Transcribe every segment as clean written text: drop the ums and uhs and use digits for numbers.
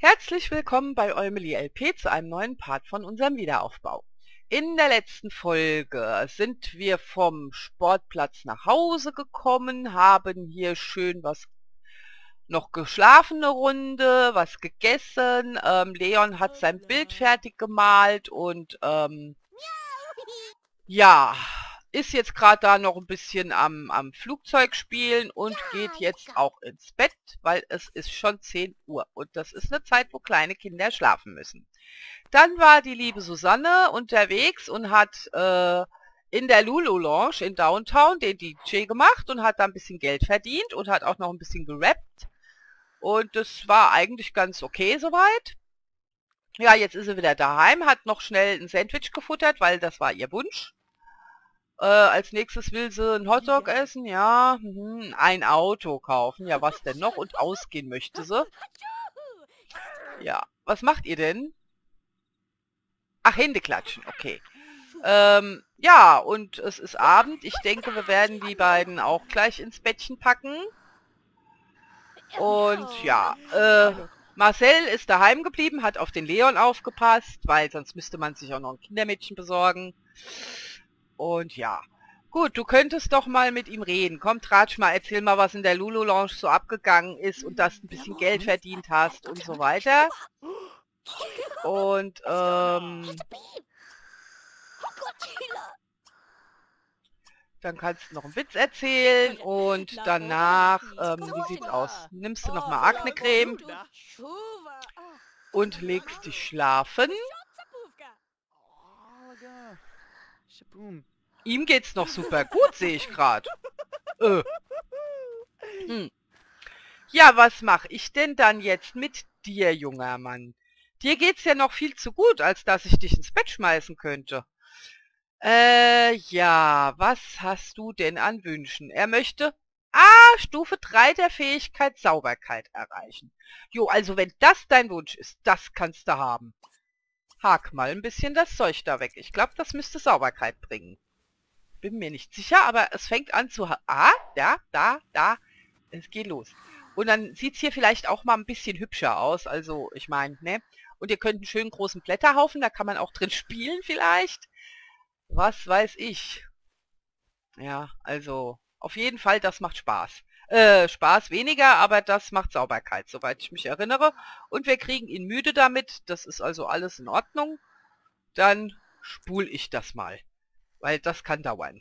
Herzlich willkommen bei Eumeli LP zu einem neuen Part von unserem Wiederaufbau. In der letzten Folge sind wir vom Sportplatz nach Hause gekommen, haben hier schön noch geschlafen eine Runde, was gegessen. Leon hat sein Bild fertig gemalt und ja, ist jetzt gerade da noch ein bisschen am Flugzeug spielen und geht jetzt auch ins Bett, weil es ist schon 10 Uhr und das ist eine Zeit, wo kleine Kinder schlafen müssen. Dann war die liebe Susanne unterwegs und hat in der Lulu Lounge in Downtown den DJ gemacht und hat da ein bisschen Geld verdient und hat auch noch ein bisschen gerappt. Und das war eigentlich ganz okay soweit. Ja, jetzt ist sie wieder daheim, hat noch schnell ein Sandwich gefuttert, weil das war ihr Wunsch. Als nächstes will sie ein Hotdog essen, ja, ein Auto kaufen, ja, was denn noch? Und ausgehen möchte sie. Ja, was macht ihr denn? Ach, Hände klatschen, okay. Ja, und es ist Abend. Ich denke, wir werden die beiden auch gleich ins Bettchen packen. Und ja, Marcel ist daheim geblieben, hat auf den Leon aufgepasst, weil sonst müsste man sich auch noch ein Kindermädchen besorgen. Und ja, gut, du könntest doch mal mit ihm reden. Komm, Tratsch mal, erzähl mal, was in der Lulu Lounge so abgegangen ist und dass du ein bisschen Geld verdient hast und so weiter. Und, dann kannst du noch einen Witz erzählen und danach, wie sieht's aus? Nimmst du noch mal Akne-Creme und legst dich schlafen. Ihm geht's noch super gut, sehe ich gerade. Ja, was mache ich denn dann jetzt mit dir, junger Mann? Dir geht's ja noch viel zu gut, als dass ich dich ins Bett schmeißen könnte. Ja, was hast du denn an Wünschen? Er möchte, Stufe 3 der Fähigkeit Sauberkeit erreichen. Jo, also wenn das dein Wunsch ist, das kannst du haben. Hak mal ein bisschen das Zeug da weg. Ich glaube, das müsste Sauberkeit bringen. Bin mir nicht sicher, aber es fängt an zu... da. Es geht los. Und dann sieht es hier vielleicht auch mal ein bisschen hübscher aus. Also, ich meine, ne? Und ihr könnt einen schönen großen Blätterhaufen, da kann man auch drin spielen vielleicht. Was weiß ich. Ja, also, auf jeden Fall, das macht Spaß. Spaß weniger, aber das macht Sauberkeit, soweit ich mich erinnere. Und wir kriegen ihn müde damit. Das ist also alles in Ordnung. Dann spule ich das mal. Weil das kann dauern.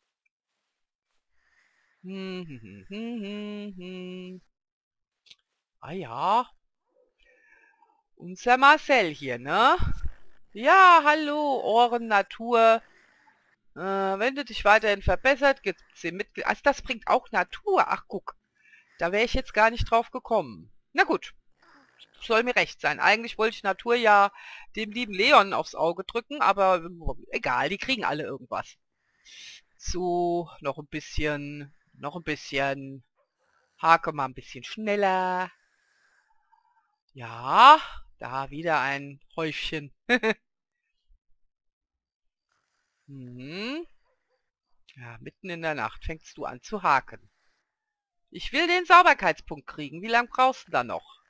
Ah ja. Unser Marcel hier, ne? Ja, hallo, Ohren, Natur. Wenn du dich weiterhin verbessert, gibt's den mit... Also das bringt auch Natur. Ach, guck. Da wäre ich jetzt gar nicht drauf gekommen. Na gut. Soll mir recht sein. Eigentlich wollte ich Natur ja dem lieben Leon aufs Auge drücken, aber egal, die kriegen alle irgendwas. So, noch ein bisschen, Hake mal ein bisschen schneller. Ja, da wieder ein Häufchen. Ja, mitten in der Nacht fängst du an zu haken. Ich will den Sauberkeitspunkt kriegen. Wie lange brauchst du da noch?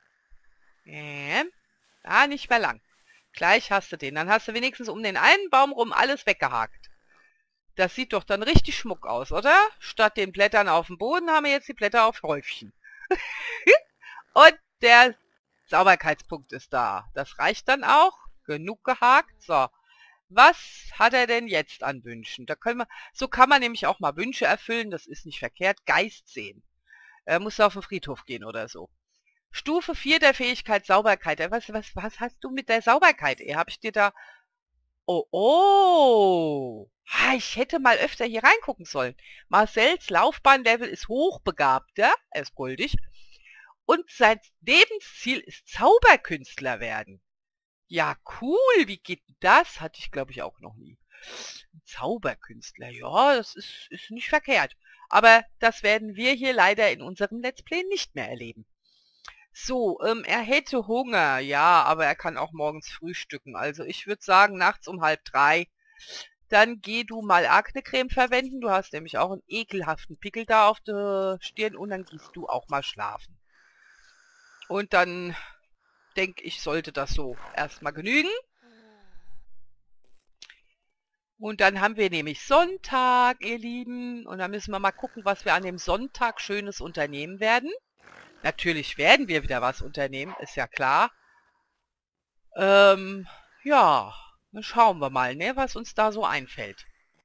Nicht mehr lang. Gleich hast du den. Dann hast du wenigstens um den einen Baum rum alles weggehakt. Das sieht doch dann richtig Schmuck aus, oder? Statt den Blättern auf dem Boden haben wir jetzt die Blätter auf Häufchen. Und der Sauberkeitspunkt ist da. Das reicht dann auch. Genug gehakt. So. Was hat er denn jetzt an Wünschen? So kann man nämlich auch mal Wünsche erfüllen. Das ist nicht verkehrt. Geist sehen. Er muss auf den Friedhof gehen oder so. Stufe 4 der Fähigkeit Sauberkeit. Was hast du mit der Sauberkeit? Hab ich dir da... Oh. Ich hätte mal öfter hier reingucken sollen. Marcells Laufbahnlevel ist hochbegabt, ja? Er ist goldig. Und sein Lebensziel ist Zauberkünstler werden. Ja, cool. Wie geht das? Hatte ich, glaube ich, auch noch nie. Zauberkünstler, ja, das ist nicht verkehrt. Aber das werden wir hier leider in unserem Let's Play nicht mehr erleben. So, er hätte Hunger, ja, aber er kann auch morgens frühstücken. Also ich würde sagen, nachts um 2:30. Dann geh du mal Akne-Creme verwenden. Du hast nämlich auch einen ekelhaften Pickel da auf der Stirn und dann gehst du auch mal schlafen. Und dann denke ich, sollte das so erstmal genügen. Und dann haben wir nämlich Sonntag, ihr Lieben. Und dann müssen wir mal gucken, was wir an dem Sonntag Schönes unternehmen werden. Natürlich werden wir wieder was unternehmen, ist ja klar. Ja, dann schauen wir mal, ne, was uns da so einfällt.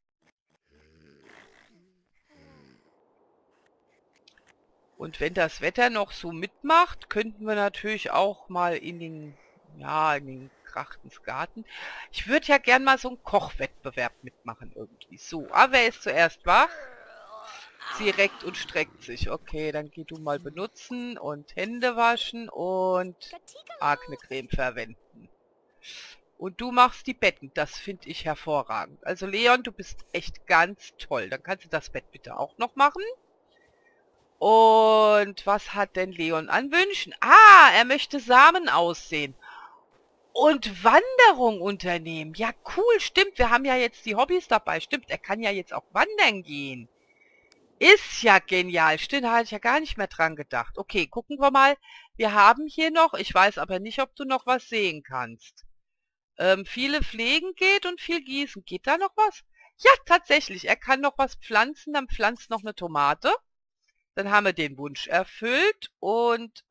Und wenn das Wetter noch so mitmacht, könnten wir natürlich auch mal in den Krachtensgarten. Ich würde ja gern mal so einen Kochwettbewerb mitmachen irgendwie. So, aber wer ist zuerst wach? Sie reckt und streckt sich. Okay, dann geh du mal benutzen und Hände waschen und Akne-Creme verwenden. Und du machst die Betten. Das finde ich hervorragend. Also Leon, du bist echt ganz toll. Dann kannst du das Bett bitte auch noch machen. Und was hat denn Leon an Wünschen? Ah, er möchte Samen aussehen. Und Wanderung unternehmen. Ja, cool, stimmt. Wir haben ja jetzt die Hobbys dabei. Stimmt, er kann ja jetzt auch wandern gehen. Ist ja genial. Stimmt, da hatte ich ja gar nicht mehr dran gedacht. Okay, gucken wir mal. Wir haben hier noch, ich weiß aber nicht, ob du noch was sehen kannst. Viele pflegen geht und viel gießen. Geht da noch was? Ja, tatsächlich. Er kann noch was pflanzen. Dann pflanzt noch eine Tomate. Dann haben wir den Wunsch erfüllt. Und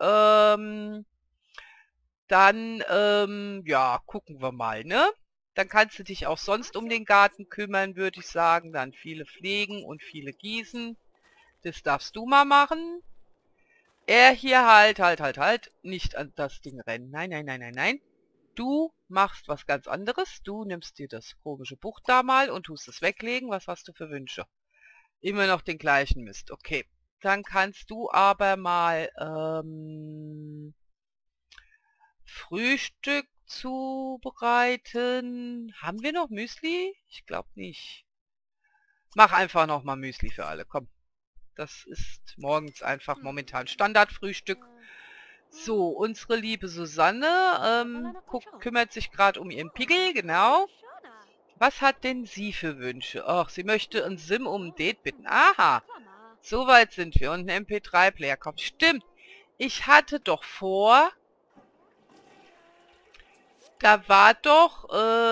dann, ja, gucken wir mal, ne? Dann kannst du dich auch sonst um den Garten kümmern, würde ich sagen. Dann viele pflegen und viele gießen. Das darfst du mal machen. Er hier halt, nicht an das Ding rennen. Nein, nein, nein, nein, nein. Du machst was ganz anderes. Du nimmst dir das komische Buch da mal und tust es weglegen. Was hast du für Wünsche? Immer noch den gleichen Mist. Okay. Dann kannst du aber mal, Frühstück zubereiten. Haben wir noch Müsli? Ich glaube nicht. Mach einfach noch mal Müsli für alle. Komm. Das ist morgens einfach momentan Standardfrühstück. So, unsere liebe Susanne kümmert sich gerade um ihren Pickel, genau. Was hat denn sie für Wünsche? Ach, sie möchte ein Sim um ein Date bitten. Aha, so weit sind wir. Und ein MP3-Player kommt. Stimmt, ich hatte doch vor... Da war doch,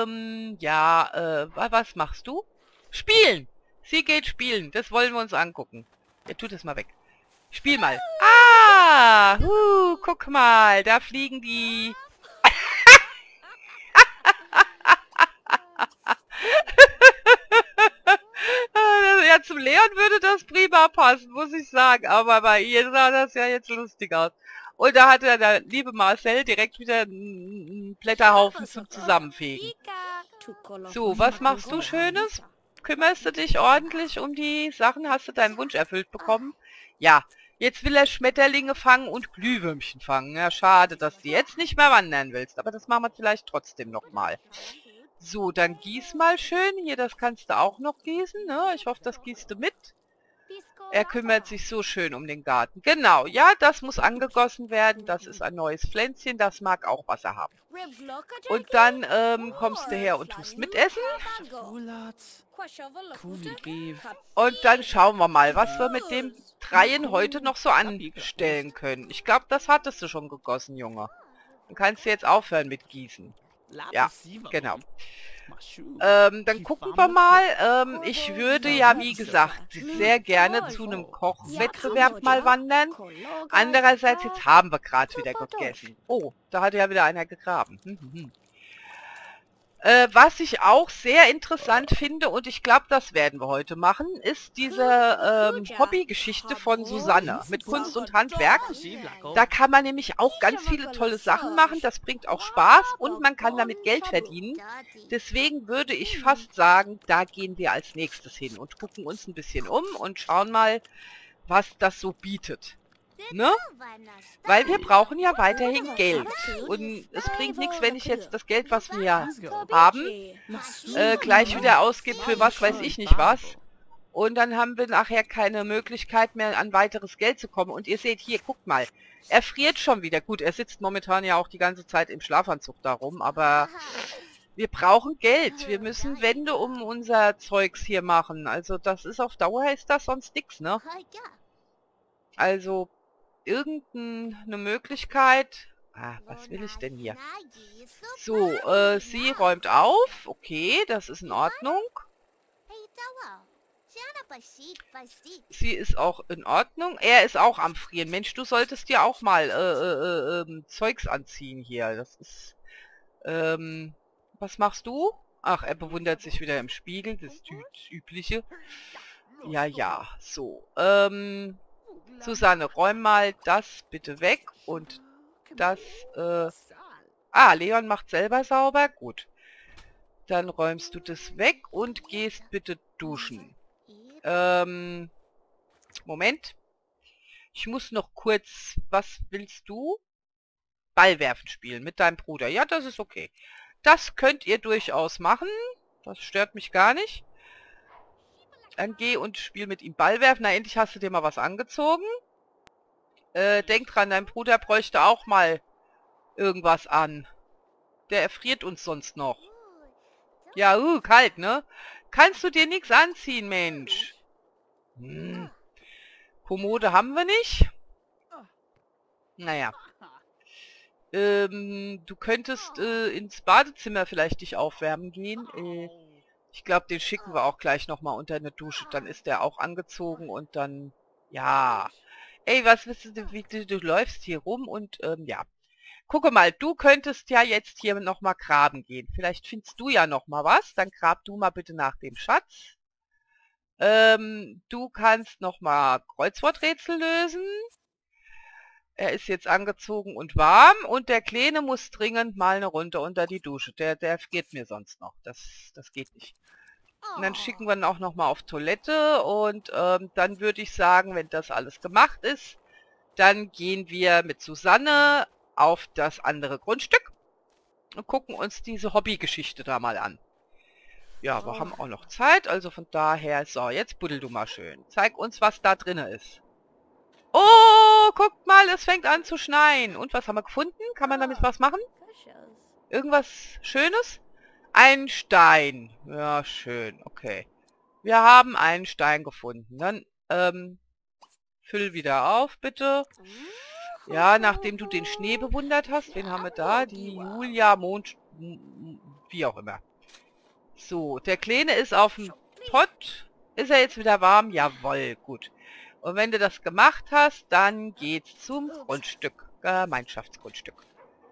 was machst du? Spielen! Sie geht spielen. Das wollen wir uns angucken. Ja, tut es mal weg. Spiel mal. Ah! Guck mal. Da fliegen die... Ja, zum Leon würde das prima passen, muss ich sagen. Aber bei ihr sah das ja jetzt lustig aus. Und da hat der liebe Marcel direkt wieder einen Blätterhaufen zum Zusammenfegen. So, was machst du Schönes? Kümmerst du dich ordentlich um die Sachen? Hast du deinen Wunsch erfüllt bekommen? Ja, jetzt will er Schmetterlinge fangen und Glühwürmchen fangen. Ja, schade, dass du jetzt nicht mehr wandern willst. Aber das machen wir vielleicht trotzdem nochmal. So, dann gieß mal schön. Hier, das kannst du auch noch gießen, ne? Ich hoffe, das gießt du mit. Er kümmert sich so schön um den Garten. Genau, ja, das muss angegossen werden. Das ist ein neues Pflänzchen. Das mag auch Wasser haben. Und dann kommst du her und tust mitessen. Und dann schauen wir mal, was wir mit dem Dreien heute noch so anstellen können. Ich glaube, das hattest du schon gegossen, Junge. Dann kannst du jetzt aufhören mit Gießen. Ja, genau. Dann gucken wir mal. Ich würde ja, wie gesagt, sehr gerne zu einem Kochwettbewerb mal wandern. Andererseits, jetzt haben wir gerade wieder gegessen. Oh, da hat ja wieder einer gegraben. Was ich auch sehr interessant finde, und ich glaube, das werden wir heute machen, ist diese Hobbygeschichte von Susanne mit Kunst und Handwerk. Da kann man nämlich auch ganz viele tolle Sachen machen, das bringt auch Spaß und man kann damit Geld verdienen. Deswegen würde ich fast sagen, da gehen wir als nächstes hin und gucken uns ein bisschen um und schauen mal, was das so bietet. Ne? Weil wir brauchen ja weiterhin Geld. Und es bringt nichts, wenn ich jetzt das Geld, was wir haben, gleich wieder ausgebe für was weiß ich nicht was. Und dann haben wir nachher keine Möglichkeit mehr, an weiteres Geld zu kommen. Und ihr seht hier, guckt mal, er friert schon wieder. Gut, er sitzt momentan ja auch die ganze Zeit im Schlafanzug darum, aber wir brauchen Geld. Wir müssen Wände um unser Zeugs hier machen. Also das ist auf Dauer, ist das sonst nichts, ne? Also irgendeine Möglichkeit Ah, was will ich denn hier? So, sie räumt auf. Okay, das ist in Ordnung. Sie ist auch in Ordnung. Er ist auch am Frieren. Mensch, du solltest dir auch mal Zeugs anziehen hier. Das ist... was machst du? Ach, er bewundert sich wieder im Spiegel. Das Übliche. Ja, ja. So. Susanne, räum mal das bitte weg. Und das... Ah, Leon macht selber sauber. Gut. Dann räumst du das weg und gehst bitte duschen. Moment. Ich muss noch kurz... Was willst du? Ballwerfen spielen mit deinem Bruder. Ja, das ist okay. Das könnt ihr durchaus machen. Das stört mich gar nicht. Dann geh und spiel mit ihm Ballwerfen. Na, endlich hast du dir mal was angezogen. Denk dran, dein Bruder bräuchte auch mal irgendwas an. Der erfriert uns sonst noch. Ja, kalt, ne? Kannst du dir nichts anziehen, Mensch? Kommode haben wir nicht. Naja. Du könntest ins Badezimmer vielleicht dich aufwärmen gehen. Ich glaube, den schicken wir auch gleich nochmal unter eine Dusche. Dann ist der auch angezogen und dann... Ja. Ey, was willst du, wie du läufst hier rum und, ja. Gucke mal, du könntest ja jetzt hier nochmal graben gehen. Vielleicht findest du ja nochmal was. Dann grab du mal bitte nach dem Schatz. Du kannst nochmal Kreuzworträtsel lösen. Er ist jetzt angezogen und warm. Und der Kleine muss dringend mal eine Runde unter die Dusche. Der friert mir sonst noch. Das geht nicht. Und dann schicken wir ihn auch nochmal auf Toilette. Und dann würde ich sagen, wenn das alles gemacht ist, dann gehen wir mit Susanne auf das andere Grundstück und gucken uns diese Hobbygeschichte da mal an. Ja, wir haben auch noch Zeit, also von daher, so, jetzt buddel du mal schön. Zeig uns, was da drin ist. Oh, guckt mal, es fängt an zu schneien. Und was haben wir gefunden? Kann man damit was machen? Irgendwas Schönes? Ein Stein. Ja, schön, okay. Wir haben einen Stein gefunden. Dann, füll wieder auf, bitte. Ja, nachdem du den Schnee bewundert hast, wen haben wir da? Die Julia Mond... Wie auch immer. So, der Kleine ist auf dem Pott. Ist er jetzt wieder warm? Jawohl, gut. Und wenn du das gemacht hast, dann geht's zum Grundstück. Gemeinschaftsgrundstück.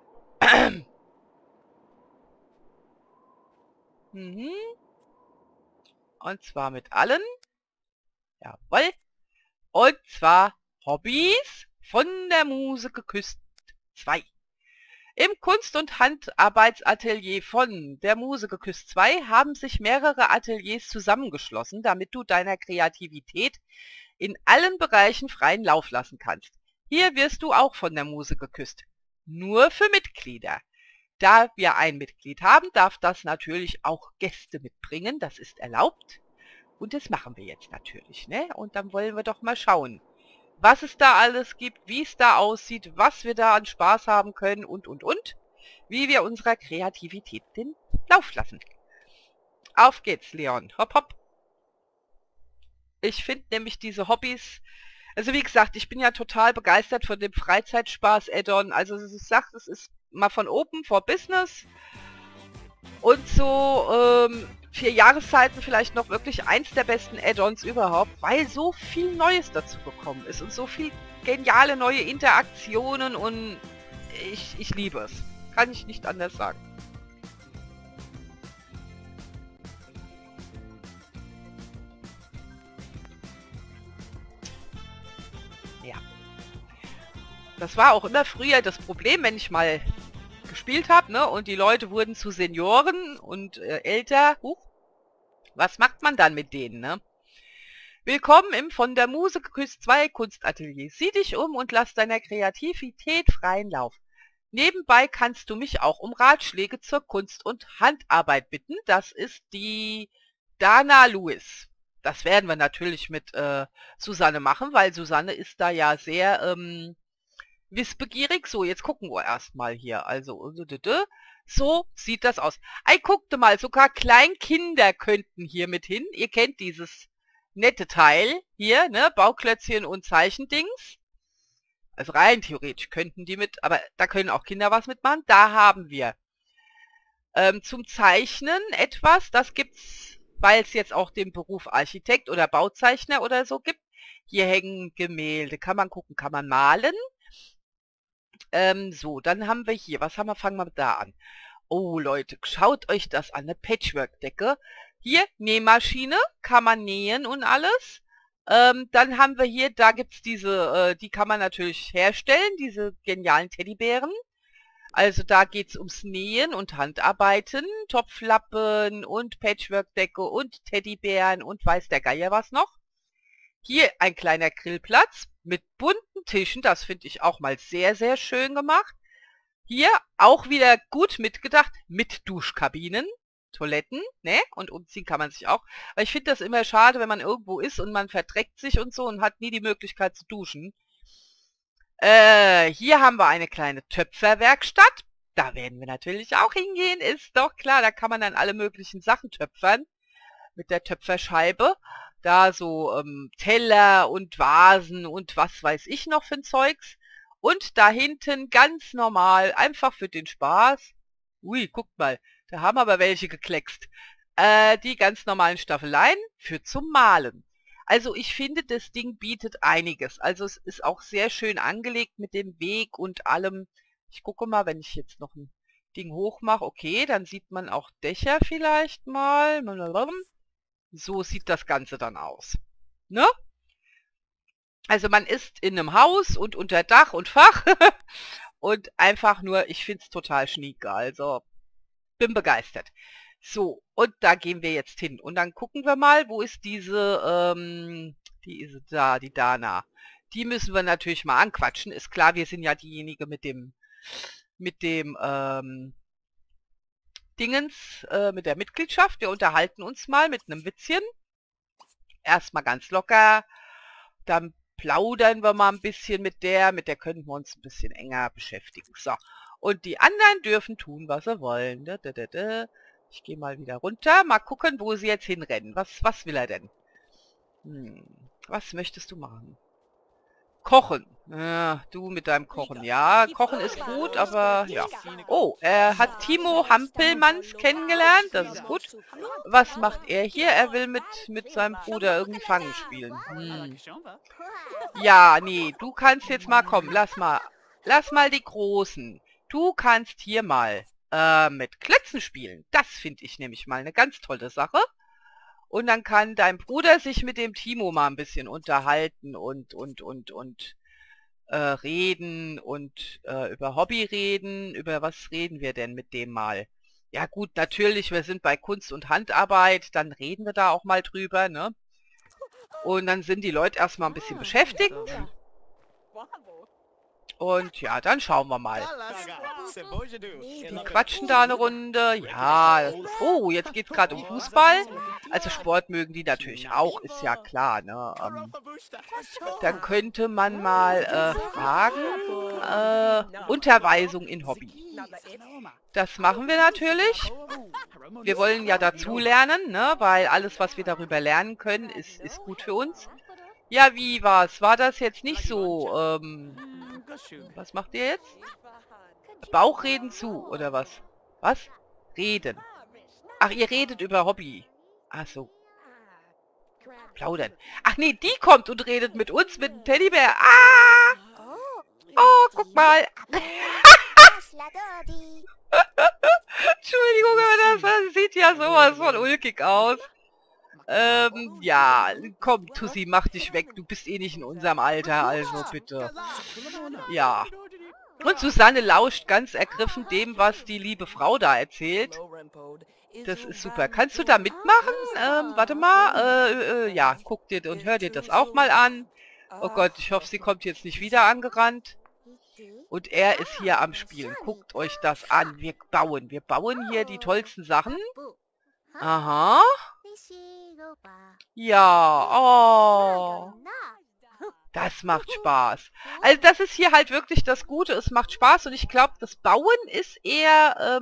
Und zwar mit allen. Jawohl. Und zwar Hobbys von der Muse geküsst 2. Im Kunst- und Handarbeitsatelier von der Muse geküsst 2 haben sich mehrere Ateliers zusammengeschlossen, damit du deiner Kreativität in allen Bereichen freien Lauf lassen kannst. Hier wirst du auch von der Muse geküsst. Nur für Mitglieder. Da wir ein Mitglied haben, darf das natürlich auch Gäste mitbringen. Das ist erlaubt. Und das machen wir jetzt natürlich, ne? Und dann wollen wir doch mal schauen, was es da alles gibt, wie es da aussieht, was wir da an Spaß haben können und. Wie wir unserer Kreativität den Lauf lassen. Auf geht's, Leon. Hopp, hopp. Ich finde nämlich diese Hobbys... Also wie gesagt, ich bin ja total begeistert von dem Freizeitspaß-Add-on. Also ich sage, es ist mal von Open for Business. Und so 4 Jahreszeiten vielleicht noch wirklich eins der besten Add-ons überhaupt, weil so viel Neues dazu gekommen ist und so viel geniale neue Interaktionen und ich liebe es. Kann ich nicht anders sagen. Ja. Das war auch immer früher das Problem, wenn ich mal gespielt habe, ne? Und die Leute wurden zu Senioren und älter. Huch. Was macht man dann mit denen, ne? Willkommen im von der Muse geküsst 2 Kunstatelier. Sieh dich um und lass deiner Kreativität freien Lauf. Nebenbei kannst du mich auch um Ratschläge zur Kunst- und Handarbeit bitten. Das ist die Dana Lewis. Das werden wir natürlich mit Susanne machen, weil Susanne ist da ja sehr wissbegierig. So, jetzt gucken wir erstmal hier. Also, so sieht das aus. Ey, guckte mal, sogar Kleinkinder könnten hier mit hin. Ihr kennt dieses nette Teil hier, ne? Bauklötzchen und Zeichendings. Also rein theoretisch könnten die mit, aber da können auch Kinder was mitmachen. Da haben wir zum Zeichnen etwas, das gibt's, weil es jetzt auch den Beruf Architekt oder Bauzeichner oder so gibt. Hier hängen Gemälde, kann man gucken, kann man malen. So, dann haben wir hier, was haben wir, fangen wir da an. Oh Leute, schaut euch das an, eine Patchwork-Decke. Hier, Nähmaschine, kann man nähen und alles. Dann haben wir hier, da gibt's diese, die kann man natürlich herstellen, diese genialen Teddybären. Also da geht's ums Nähen und Handarbeiten, Topflappen und Patchwork-Decke und Teddybären und weiß der Geier was noch. Hier ein kleiner Grillplatz mit bunten Tischen, das finde ich auch mal sehr, sehr schön gemacht. Hier auch wieder gut mitgedacht, mit Duschkabinen, Toiletten, ne? Und umziehen kann man sich auch. Weil ich finde das immer schade, wenn man irgendwo ist und man verdreckt sich und so und hat nie die Möglichkeit zu duschen. Hier haben wir eine kleine Töpferwerkstatt. Da werden wir natürlich auch hingehen, ist doch klar. Da kann man dann alle möglichen Sachen töpfern mit der Töpferscheibe. Da so Teller und Vasen und was weiß ich noch für ein Zeugs. Und da hinten ganz normal, einfach für den Spaß. Ui, guckt mal, da haben aber welche gekleckst. Die ganz normalen Staffeleien für zum Malen. Also ich finde, das Ding bietet einiges. Also es ist auch sehr schön angelegt mit dem Weg und allem. Ich gucke mal, wenn ich jetzt noch ein Ding hoch mache. Okay, dann sieht man auch Dächer vielleicht mal. So sieht das Ganze dann aus. Ne? Also man ist in einem Haus und unter Dach und Fach. Und einfach nur, ich finde es total schnieke. Also bin begeistert. So, und da gehen wir jetzt hin. Und dann gucken wir mal, wo ist diese, die ist da, die Dana. Die müssen wir natürlich mal anquatschen. Ist klar, wir sind ja diejenige mit dem Dingens, mit der Mitgliedschaft. Wir unterhalten uns mal mit einem Witzchen. Erstmal ganz locker. Dann plaudern wir mal ein bisschen mit der können wir uns ein bisschen enger beschäftigen. So, und die anderen dürfen tun, was sie wollen. Ich gehe mal wieder runter. Mal gucken, wo sie jetzt hinrennen. Was will er denn? Was möchtest du machen? Kochen. Ja, du mit deinem Kochen. Ja, Kochen ist gut, aber ja. Oh, er hat Timo Hampelmanns kennengelernt. Das ist gut. Was macht er hier? Er will mit seinem Bruder irgendwie Fangen spielen. Ja, nee, du kannst jetzt mal kommen. Lass mal die Großen. Du kannst hier mal mit Klötzen spielen. Das finde ich nämlich mal eine ganz tolle Sache. Und dann kann dein Bruder sich mit dem Timo mal ein bisschen unterhalten und reden und über Hobby reden. Über was reden wir denn mit dem mal? Ja gut, natürlich, wir sind bei Kunst und Handarbeit, dann reden wir da auch mal drüber, ne? Und dann sind die Leute erstmal ein bisschen beschäftigt. Und ja, dann schauen wir mal. Die quatschen da eine Runde. Ja. Oh, jetzt geht es gerade um Fußball. Also Sport mögen die natürlich auch, ist ja klar. Ne? Dann könnte man mal fragen. Unterweisung in Hobby. Das machen wir natürlich. Wir wollen ja dazu lernen, ne? Weil alles, was wir darüber lernen können, ist gut für uns. Ja, wie war's? War das jetzt nicht so, was macht ihr jetzt? Bauchreden zu, oder was? Was? Reden. Ach, ihr redet über Hobby. Ach so. Plaudern. Ach nee, die kommt und redet mit uns, mit dem Teddybär. Ah! Oh, guck mal. Entschuldigung, aber das sieht ja sowas von ulkig aus. Ja, komm, Tussi, mach dich weg. Du bist eh nicht in unserem Alter, also bitte. Ja. Und Susanne lauscht ganz ergriffen dem, was die liebe Frau da erzählt. Das ist super. Kannst du da mitmachen? Warte mal. Ja, guck dir und hör dir das auch mal an. Oh Gott, ich hoffe, sie kommt jetzt nicht wieder angerannt. Und er ist hier am Spielen. Guckt euch das an. Wir bauen hier die tollsten Sachen. Aha. Ja, oh. Das macht Spaß. Also das ist hier halt wirklich das Gute. Es macht Spaß und ich glaube, das Bauen ist eher,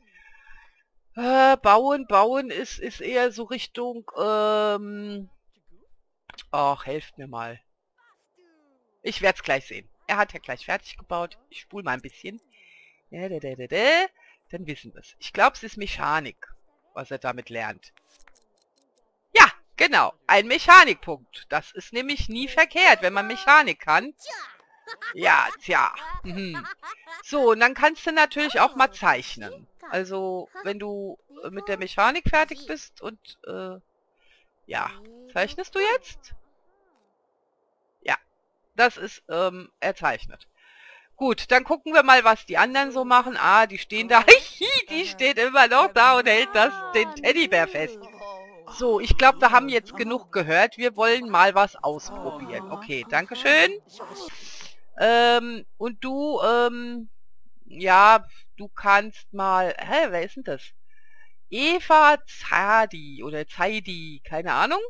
Bauen ist eher so Richtung, ach, helft mir mal. Ich werde es gleich sehen. er hat ja gleich fertig gebaut. Ich spule mal ein bisschen. Dann wissen wir es. Ich glaube, es ist Mechanik, was er damit lernt. Ja, genau. Ein Mechanikpunkt. Das ist nämlich nie verkehrt, wenn man Mechanik kann. Ja, tja. So, und dann kannst du natürlich auch mal zeichnen. Also, wenn du mit der Mechanik fertig bist und, ja, zeichnest du jetzt? Ja, das ist, erzeichnet. Gut, dann gucken wir mal, was die anderen so machen. Ah, die stehen da. Die steht immer noch da und hält den Teddybär fest. So, ich glaube, wir haben jetzt genug gehört. Wir wollen mal was ausprobieren. Okay, dankeschön. Und du, ja, du kannst mal... Hä, wer ist denn das? Eva Zadi oder Zaidi, keine Ahnung.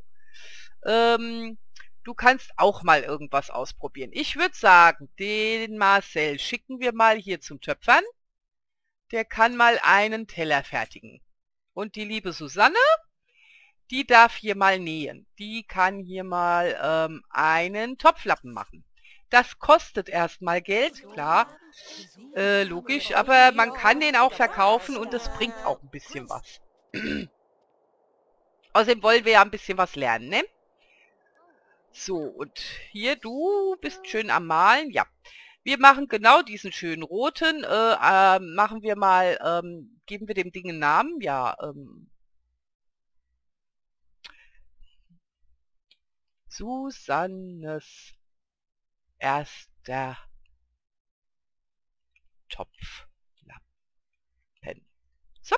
Du kannst auch mal irgendwas ausprobieren. Ich würde sagen, den Marcel schicken wir mal hier zum Töpfern. Der kann mal einen Teller fertigen. Und die liebe Susanne, die darf hier mal nähen. Die kann hier mal einen Topflappen machen. Das kostet erstmal Geld, klar, logisch, aber man kann den auch verkaufen und es bringt auch ein bisschen was. Außerdem wollen wir ja ein bisschen was lernen, ne? So, und hier, du bist schön am Malen, ja. Wir machen genau diesen schönen roten, machen wir mal, geben wir dem Ding einen Namen, ja, Susannes erster Topflappen. So.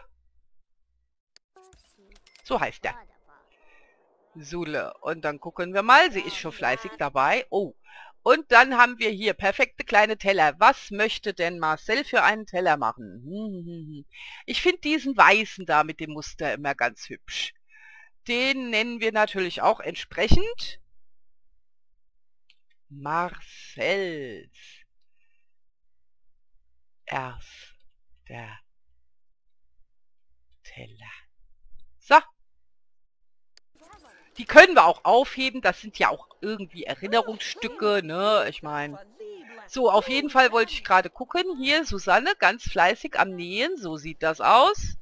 So heißt der. Sule. Und dann gucken wir mal. Sie ist schon fleißig dabei. Oh. Und dann haben wir hier perfekte kleine Teller. Was möchte denn Marcel für einen Teller machen? Ich finde diesen weißen da mit dem Muster immer ganz hübsch. Den nennen wir natürlich auch entsprechend Marcels erster Teller. So. Die können wir auch aufheben. Das sind ja auch irgendwie Erinnerungsstücke, ne? Ich meine... So, auf jeden Fall wollte ich gerade gucken. Hier, Susanne, ganz fleißig am Nähen. So sieht das aus.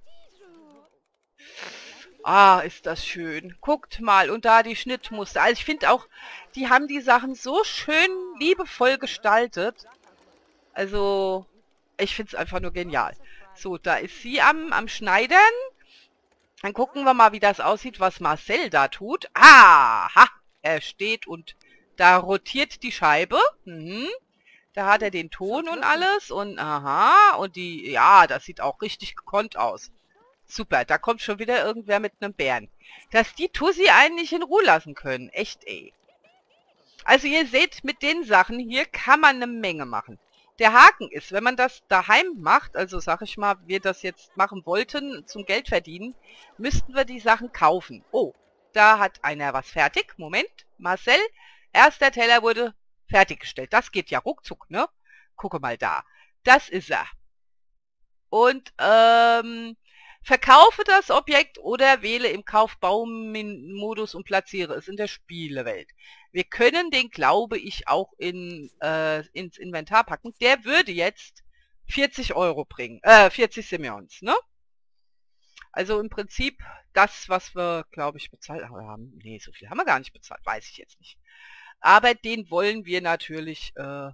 Ah, ist das schön. Guckt mal. Und da die Schnittmuster. Also ich finde auch, die haben die Sachen so schön liebevoll gestaltet. Also, ich finde es einfach nur genial. So, da ist sie am Schneidern. Dann gucken wir mal, wie das aussieht, was Marcel da tut. Aha! Er steht und da rotiert die Scheibe. Da hat er den Ton und alles. Und aha. Und die, ja, das sieht auch richtig gekonnt aus. Super, da kommt schon wieder irgendwer mit einem Bären. Dass die Tussi einen nicht in Ruhe lassen können. Echt, ey. Also ihr seht, mit den Sachen hier kann man eine Menge machen. Der Haken ist, wenn man das daheim macht, also sag ich mal, wir das jetzt machen wollten zum Geld verdienen, müssten wir die Sachen kaufen. Oh, da hat einer was fertig. Moment, Marcel, erster Teller wurde fertiggestellt. Das geht ja ruckzuck, ne? Gucke mal da. Das ist er. Und, verkaufe das Objekt oder wähle im Kaufbaum-Modus und platziere es in der Spielewelt. Wir können den, glaube ich, auch ins Inventar packen. Der würde jetzt 40 Euro bringen. 40 Simeons, ne? Also im Prinzip das, was wir, glaube ich, bezahlt haben. Nee, so viel haben wir gar nicht bezahlt. Weiß ich jetzt nicht. Aber den wollen wir natürlich...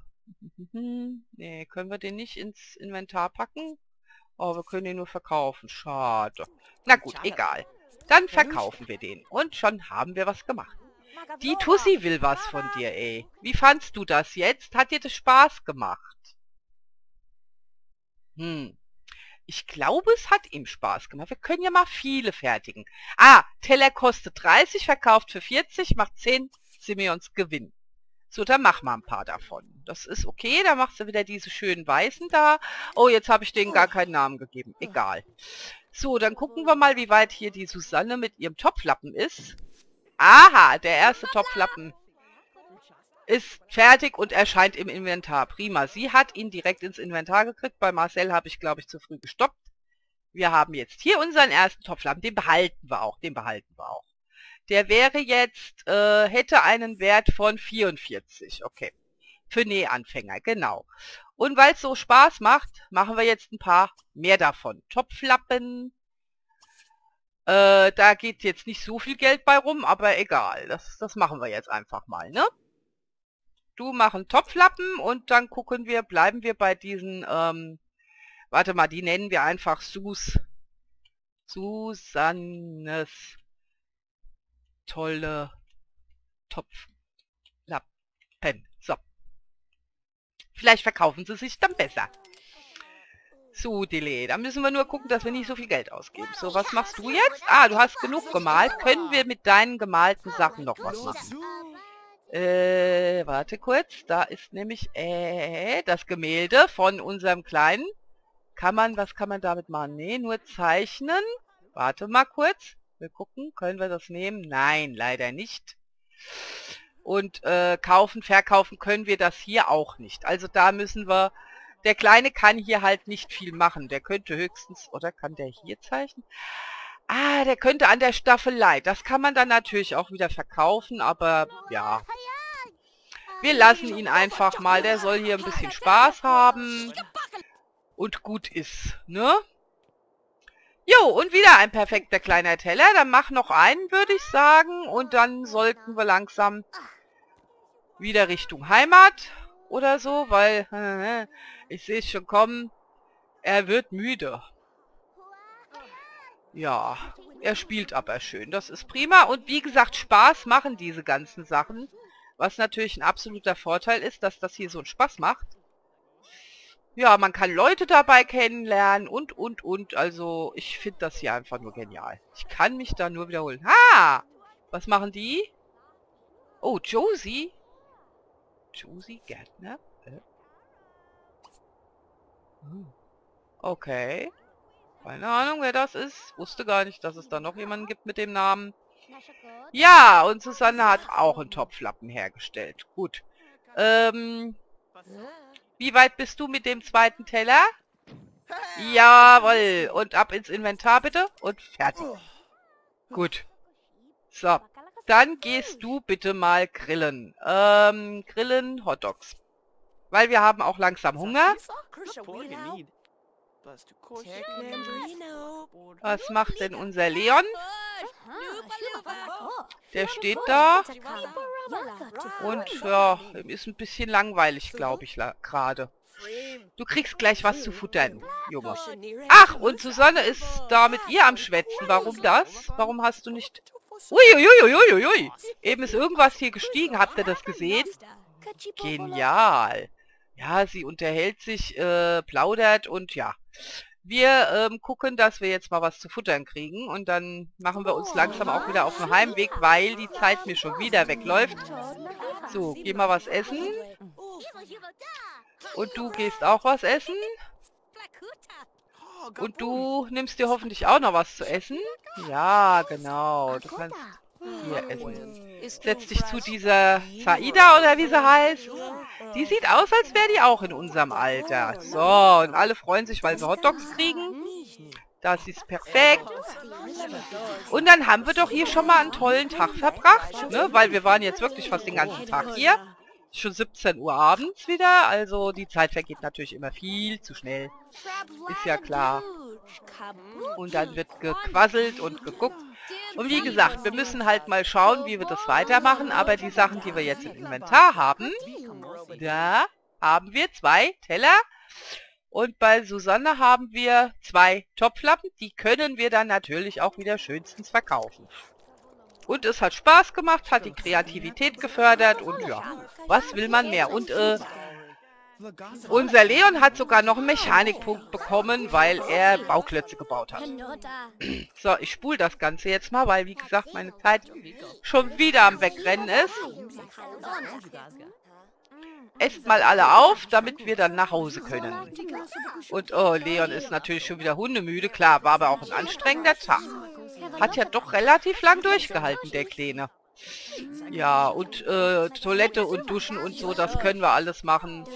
nee, können wir den nicht ins Inventar packen? Oh, wir können ihn nur verkaufen. Schade. Na gut, egal. Dann verkaufen wir den. Und schon haben wir was gemacht. Die Tussi will was von dir, ey. Wie fandst du das jetzt? Hat dir das Spaß gemacht? Ich glaube, es hat ihm Spaß gemacht. Wir können ja mal viele fertigen. Ah, Teller kostet 30, verkauft für 40, macht 10 Simeons Gewinn. So, dann mach mal ein paar davon. Das ist okay, dann machst du wieder diese schönen Weißen da. Oh, jetzt habe ich denen gar keinen Namen gegeben. Egal. So, dann gucken wir mal, wie weit hier die Susanne mit ihrem Topflappen ist. Aha, der erste Topflappen ist fertig und erscheint im Inventar. Prima. Sie hat ihn direkt ins Inventar gekriegt. Bei Marcel habe ich, glaube ich, zu früh gestoppt. Wir haben jetzt hier unseren ersten Topflappen. Den behalten wir auch. Den behalten wir auch. Der wäre jetzt, hätte einen Wert von 44. Okay. Für Nähanfänger, genau. Und weil es so Spaß macht, machen wir jetzt ein paar mehr davon. Topflappen. Da geht jetzt nicht so viel Geld bei rum, aber egal. Das machen wir jetzt einfach mal, ne? Du machst Topflappen und dann gucken wir, bleiben wir bei diesen, warte mal, die nennen wir einfach Susannes tolle Topflappen. So. Vielleicht verkaufen sie sich dann besser. So, Dele, da müssen wir nur gucken, dass wir nicht so viel Geld ausgeben. So, was machst du jetzt? Ah, du hast genug gemalt. Können wir mit deinen gemalten Sachen noch was machen? Warte kurz. Da ist nämlich das Gemälde von unserem Kleinen. Was kann man damit machen? Nee, nur zeichnen. Warte mal kurz. Wir gucken, können wir das nehmen? Nein, leider nicht. Und kaufen, verkaufen können wir das hier auch nicht. Also da müssen wir... Der Kleine kann hier halt nicht viel machen. Der könnte höchstens... Oder kann der hier zeichnen? Ah, der könnte an der Staffelei. Das kann man dann natürlich auch wieder verkaufen, aber ja. Wir lassen ihn einfach mal. Der soll hier ein bisschen Spaß haben. Und gut ist, ne? Jo, und wieder ein perfekter kleiner Teller. Dann mach noch einen, würde ich sagen. Und dann sollten wir langsam wieder Richtung Heimat oder so, weil ich sehe es schon kommen. Er wird müde. Ja, er spielt aber schön. Das ist prima. Und wie gesagt, Spaß machen diese ganzen Sachen. Was natürlich ein absoluter Vorteil ist, dass das hier so einen Spaß macht. Ja, man kann Leute dabei kennenlernen und. Also, ich finde das hier einfach nur genial. Ich kann mich da nur wiederholen. Ha! Was machen die? Oh, Josie. Josie Gärtner? Okay. Keine Ahnung, wer das ist. Wusste gar nicht, dass es da noch jemanden gibt mit dem Namen. Ja, und Susanne hat auch einen Topflappen hergestellt. Gut. Wie weit bist du mit dem zweiten Teller? Jawohl. Und ab ins Inventar bitte. Und fertig. Gut. So. Dann gehst du bitte mal grillen. Grillen Hotdogs. Weil wir haben auch langsam Hunger. Was macht denn unser Leon? Der steht da. Und ja, ihm ist ein bisschen langweilig, glaube ich, gerade. Du kriegst gleich was zu futtern, Junge. Ach, und Susanne ist da mit ihr am Schwätzen. Warum das? Warum hast du nicht... Uiuiuiuiui. Eben ist irgendwas hier gestiegen. Habt ihr das gesehen? Genial. Ja, sie unterhält sich, plaudert und ja. Wir gucken, dass wir jetzt mal was zu futtern kriegen. Und dann machen wir uns langsam auch wieder auf den Heimweg, weil die Zeit mir schon wieder wegläuft. So, geh mal was essen. Und du gehst auch was essen. Und du nimmst dir hoffentlich auch noch was zu essen. Ja, genau. Du kannst hier essen. Setz dich zu dieser Saida oder wie sie heißt. Die sieht aus, als wäre die auch in unserem Alter. So, und alle freuen sich, weil sie Hotdogs kriegen. Das ist perfekt. Und dann haben wir doch hier schon mal einen tollen Tag verbracht, ne? Weil wir waren jetzt wirklich fast den ganzen Tag hier. Schon 17 Uhr abends wieder, also die Zeit vergeht natürlich immer viel zu schnell. Ist ja klar. Und dann wird gequasselt und geguckt. Und wie gesagt, wir müssen halt mal schauen, wie wir das weitermachen, aber die Sachen, die wir jetzt im Inventar haben, da haben wir 2 Teller und bei Susanne haben wir 2 Topflappen, die können wir dann natürlich auch wieder schönstens verkaufen. Und es hat Spaß gemacht, hat die Kreativität gefördert und ja, was will man mehr? Und unser Leon hat sogar noch einen Mechanikpunkt bekommen, weil er Bauklötze gebaut hat. So, ich spule das Ganze jetzt mal, weil wie gesagt meine Zeit schon wieder am Wegrennen ist. Esst mal alle auf, damit wir dann nach Hause können. Und oh, Leon ist natürlich schon wieder hundemüde. Klar, war aber auch ein anstrengender Tag. Hat ja doch relativ lang durchgehalten, der Kleine. Ja, und Toilette und Duschen und so, das können wir alles machen,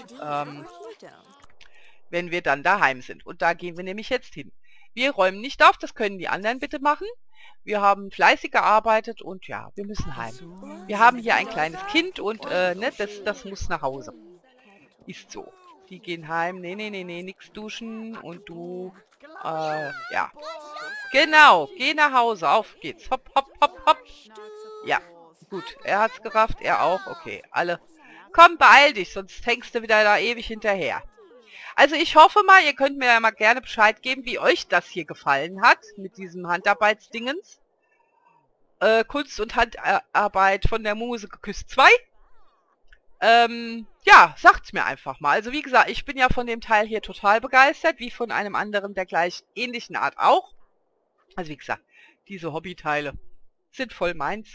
wenn wir dann daheim sind. Und da gehen wir nämlich jetzt hin. Wir räumen nicht auf, das können die anderen bitte machen. Wir haben fleißig gearbeitet und ja, wir müssen heim. Wir haben hier ein kleines Kind und ne, das muss nach Hause. Ist so. Die gehen heim. Nee, nee, nee, nee, nix duschen. Und du, ja. Genau, geh nach Hause. Auf geht's. Hopp, hopp, hopp, hopp. Ja, gut. Er hat's gerafft, er auch. Okay, alle. Komm, beeil dich, sonst hängst du wieder da ewig hinterher. Also ich hoffe mal, ihr könnt mir ja mal gerne Bescheid geben, wie euch das hier gefallen hat mit diesem Handarbeitsdingens. Kunst und Handarbeit von der Muse geküsst 2. Ja, sagt's mir einfach mal. Also wie gesagt, ich bin ja von dem Teil hier total begeistert, wie von einem anderen der gleich ähnlichen Art auch. Also wie gesagt, diese Hobbyteile sind voll meins.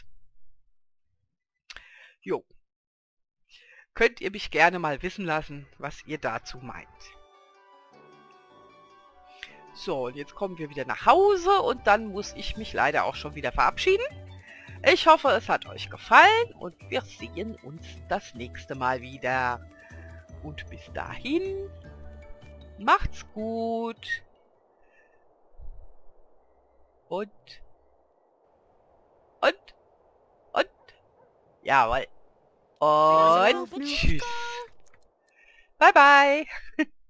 Jo. Könnt ihr mich gerne mal wissen lassen, was ihr dazu meint. So, und jetzt kommen wir wieder nach Hause und dann muss ich mich leider auch schon wieder verabschieden. Ich hoffe, es hat euch gefallen und wir sehen uns das nächste Mal wieder. Und bis dahin, macht's gut. Und, jawohl. Und tschüss. Bye, bye.